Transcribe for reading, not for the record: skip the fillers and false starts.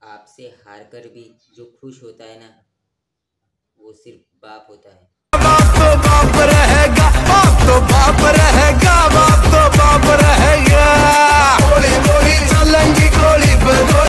आपसे हार कर भी जो खुश होता है ना, वो सिर्फ बाप होता है।